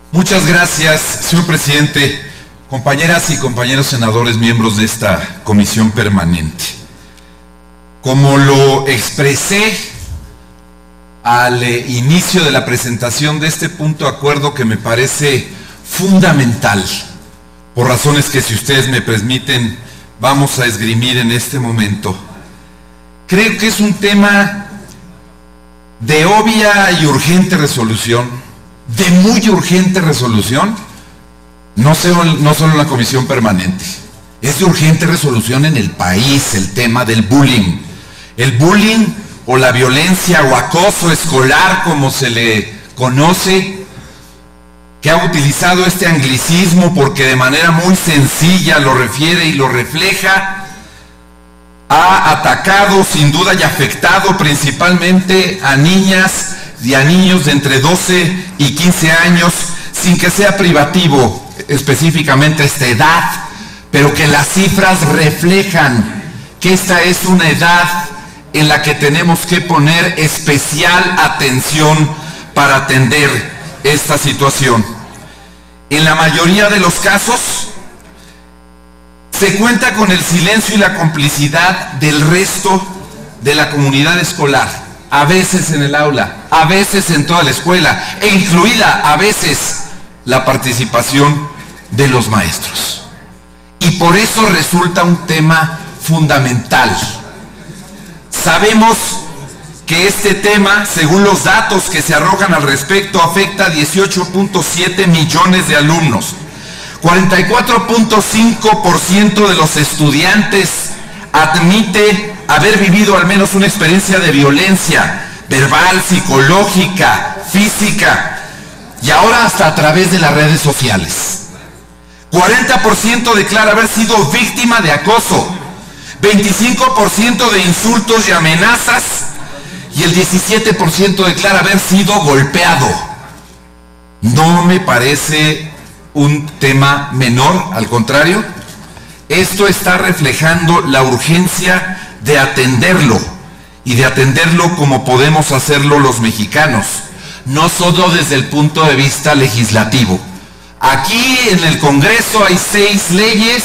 Muchas gracias, señor presidente, compañeras y compañeros senadores, miembros de esta comisión permanente. Como lo expresé al inicio de la presentación de este punto de acuerdo que me parece fundamental, por razones que, si ustedes me permiten, vamos a esgrimir en este momento, creo que es un tema de obvia y urgente resolución, de muy urgente resolución, no solo en la comisión permanente, es de urgente resolución en el país el tema del bullying. El bullying o la violencia o acoso escolar, como se le conoce, que ha utilizado este anglicismo porque de manera muy sencilla lo refiere y lo refleja, ha atacado sin duda y afectado principalmente a niñas y a niños de entre 12 y 15 años, sin que sea privativo específicamente esta edad, pero que las cifras reflejan que esta es una edad en la que tenemos que poner especial atención para atender esta situación. En la mayoría de los casos se cuenta con el silencio y la complicidad del resto de la comunidad escolar, a veces en el aula, a veces en toda la escuela, e incluida a veces la participación de los maestros. Y por eso resulta un tema fundamental. Sabemos que este tema, según los datos que se arrojan al respecto, afecta a 18.7 millones de alumnos. 44.5% de los estudiantes admite haber vivido al menos una experiencia de violencia verbal, psicológica, física, y ahora hasta a través de las redes sociales. 40% declara haber sido víctima de acoso, 25% de insultos y amenazas, y el 17% declara haber sido golpeado. No me parece un tema menor, al contrario, esto está reflejando la urgencia de atenderlo, y de atenderlo como podemos hacerlo los mexicanos, no solo desde el punto de vista legislativo. Aquí en el Congreso hay 6 leyes,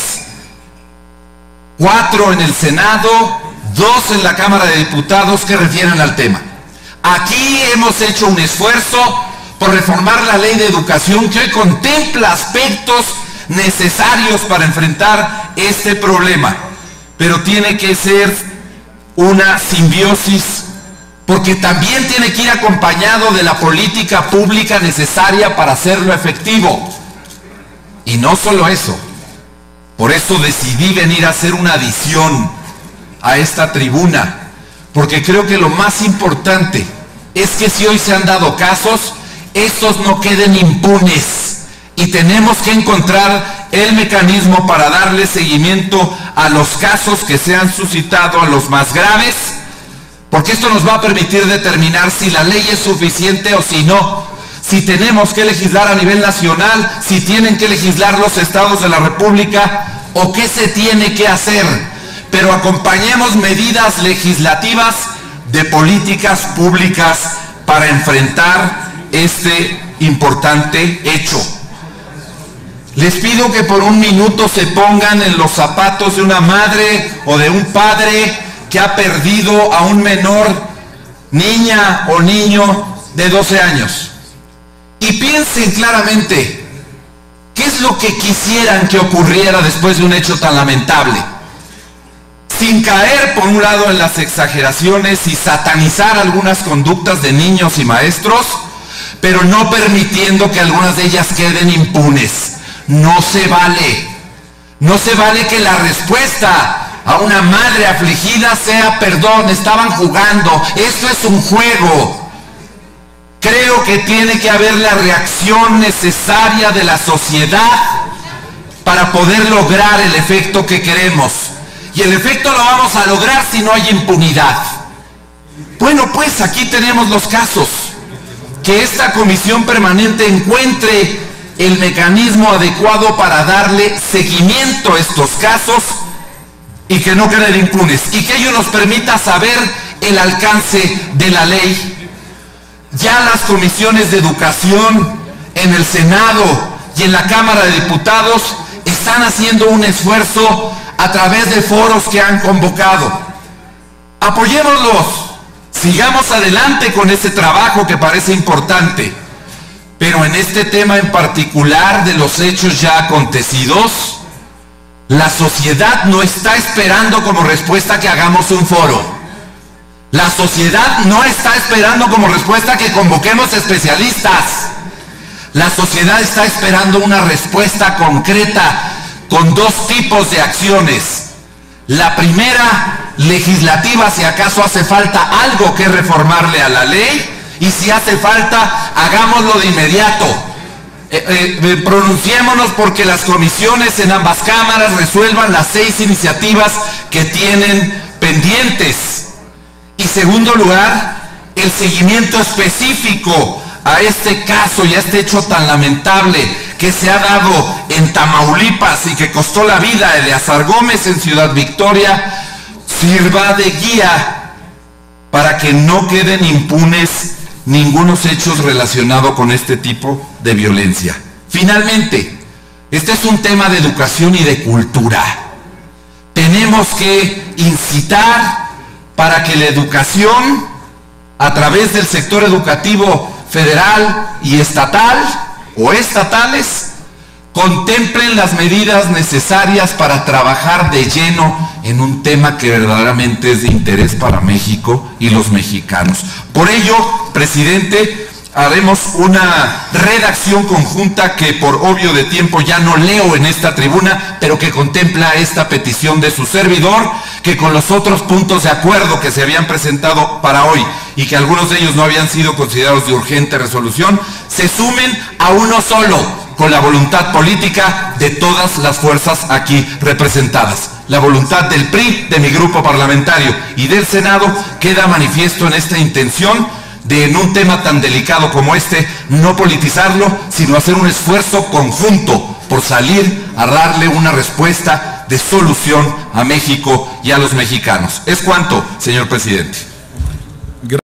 4 en el Senado, 2 en la Cámara de Diputados que refieren al tema. Aquí hemos hecho un esfuerzo por reformar la Ley de Educación que hoy contempla aspectos necesarios para enfrentar este problema, pero tiene que ser una simbiosis, porque también tiene que ir acompañado de la política pública necesaria para hacerlo efectivo. Y no solo eso, por eso decidí venir a hacer una adición a esta tribuna, porque creo que lo más importante es que si hoy se han dado casos, estos no queden impunes, y tenemos que encontrar el mecanismo para darle seguimiento a los casos que se han suscitado, a los más graves, porque esto nos va a permitir determinar si la ley es suficiente o si no, si tenemos que legislar a nivel nacional, si tienen que legislar los estados de la República, o qué se tiene que hacer, pero acompañemos medidas legislativas de políticas públicas para enfrentar este importante hecho. Les pido que por un minuto se pongan en los zapatos de una madre o de un padre que ha perdido a un menor, niña o niño de 12 años. Y piensen claramente, ¿qué es lo que quisieran que ocurriera después de un hecho tan lamentable? Sin caer, por un lado, en las exageraciones y satanizar algunas conductas de niños y maestros, pero no permitiendo que algunas de ellas queden impunes. No se vale. No se vale que la respuesta a una madre afligida sea perdón, estaban jugando, esto es un juego. Creo que tiene que haber la reacción necesaria de la sociedad para poder lograr el efecto que queremos. Y el efecto lo vamos a lograr si no hay impunidad. Bueno, pues aquí tenemos los casos. Que esta comisión permanente encuentre el mecanismo adecuado para darle seguimiento a estos casos y que no queden impunes, y que ello nos permita saber el alcance de la ley. Ya las comisiones de educación, en el Senado y en la Cámara de Diputados están haciendo un esfuerzo a través de foros que han convocado. Apoyémoslos, sigamos adelante con ese trabajo que parece importante, pero en este tema en particular de los hechos ya acontecidos, la sociedad no está esperando como respuesta que hagamos un foro. La sociedad no está esperando como respuesta que convoquemos especialistas. La sociedad está esperando una respuesta concreta con dos tipos de acciones. La primera, legislativa, si acaso hace falta algo que reformarle a la ley, y si hace falta, hagámoslo de inmediato. Pronunciémonos porque las comisiones en ambas cámaras resuelvan las 6 iniciativas que tienen pendientes. Y segundo lugar, el seguimiento específico a este caso y a este hecho tan lamentable que se ha dado en Tamaulipas y que costó la vida a Eleazar Gómez en Ciudad Victoria, sirva de guía para que no queden impunes ningunos hechos relacionados con este tipo de violencia. Finalmente, este es un tema de educación y de cultura. Tenemos que incitar para que la educación, a través del sector educativo federal y estatal o estatales, contemplen las medidas necesarias para trabajar de lleno en un tema que verdaderamente es de interés para México y los mexicanos. Por ello, presidente, haremos una redacción conjunta que por obvio de tiempo ya no leo en esta tribuna, pero que contempla esta petición de su servidor, que con los otros puntos de acuerdo que se habían presentado para hoy y que algunos de ellos no habían sido considerados de urgente resolución, se sumen a uno solo, con la voluntad política de todas las fuerzas aquí representadas. La voluntad del PRI, de mi grupo parlamentario y del Senado queda manifiesto en esta intención de, en un tema tan delicado como este, no politizarlo, sino hacer un esfuerzo conjunto por salir a darle una respuesta de solución a México y a los mexicanos. Es cuanto, señor presidente.